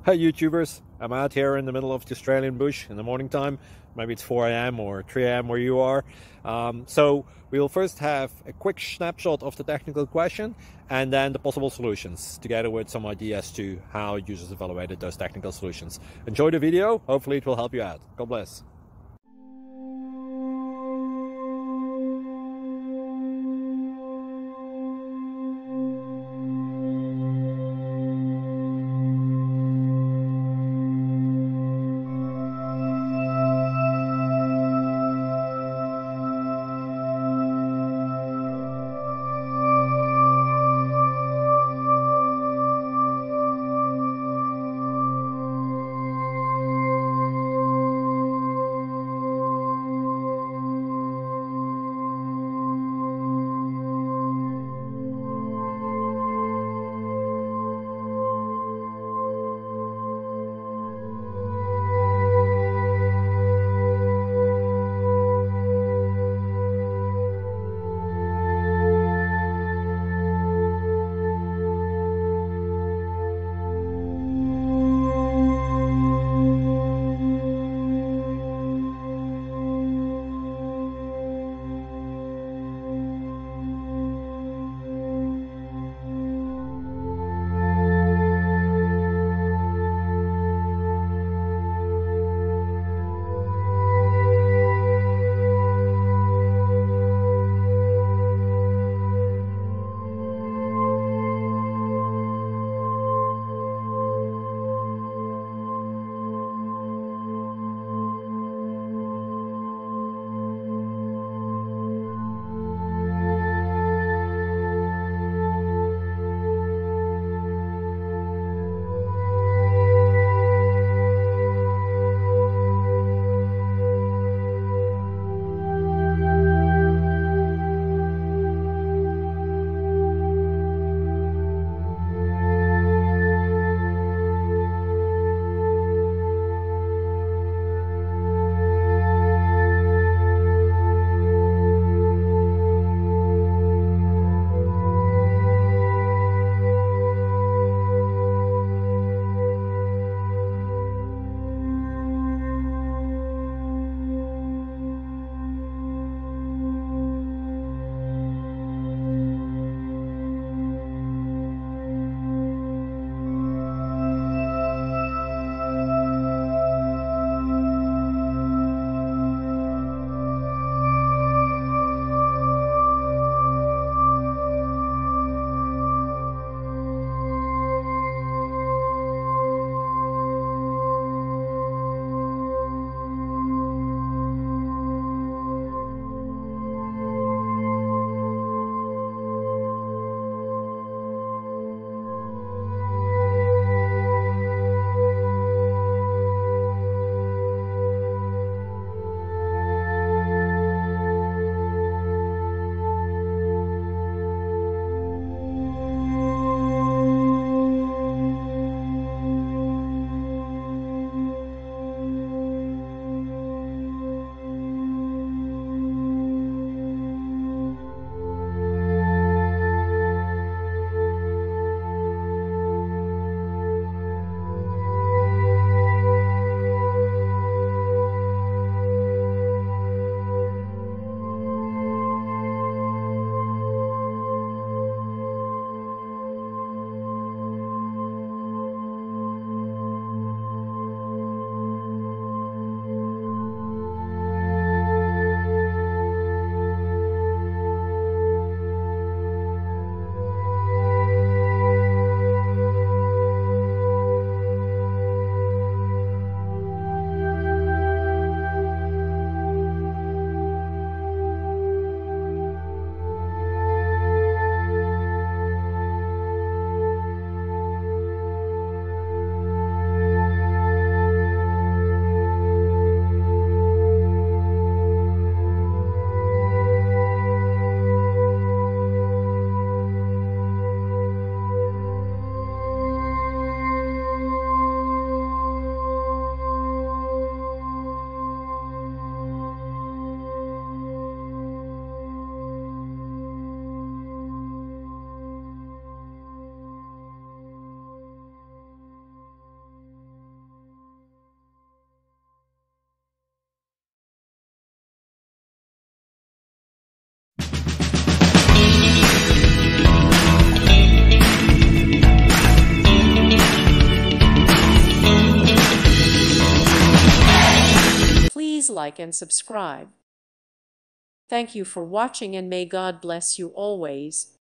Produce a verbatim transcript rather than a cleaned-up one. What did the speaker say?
Hey YouTubers, I'm out here in the middle of the Australian bush in the morning time. Maybe it's four A M or three A M where you are. Um, so we will first have a quick snapshot of the technical question and then the possible solutions, together with some ideas to how users evaluated those technical solutions. Enjoy the video, hopefully it will help you out. God bless. Please like and subscribe. Thank you for watching, and may God bless you always.